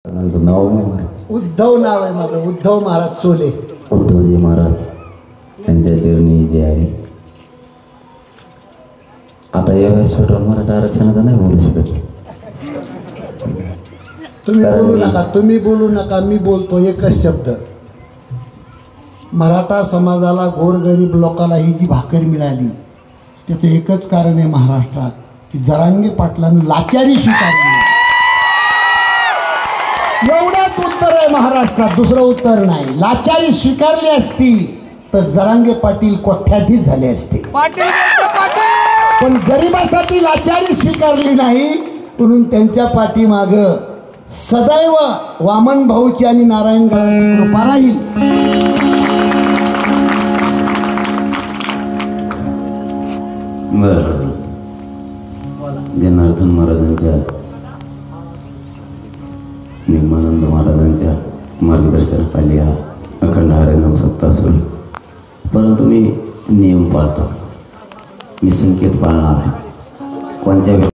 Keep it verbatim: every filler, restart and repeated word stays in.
नाव उद्धव नाव आहे माझं, उद्धव महाराज चोले. उद्धवजी महाराज यांच्या चरणी जे आहे. आता या व्यासपीठावर मराठा आरक्षणाचं नाही बोलू शकत. तुम्ही बोलू नका, तुम्ही बोलू नका, मी बोलतो एकच शब्द. मराठा समाजाला गोरगरीब लोकांना ही जी भाकर मिळाली त्याचं एकच कारण आहे महाराष्ट्रात की जरांगे पाटलांनी लाचारी स्वीकारली. एवढंच उत्तर आहे महाराष्ट्रात, दुसरं उत्तर नाही. लाचारी स्वीकारली असती तर जरांगे पाटील कोठ्याधीश झाले असते. पण गरिबासाठी लाचारी स्वीकारली नाही म्हणून त्यांच्या पाठीमाग सदैव वामन भाऊची आणि नारायण गडाची कृपा राहील. बर जनार्दन महाराजांच्या निर्मानंद महाराजांच्या मार्गदर्शनाखाली हा अखंड हरिनाम सप्ताह सुरू. परंतु मी नियम पाळतो, मी संकेत पाळणार आहे. कोणत्या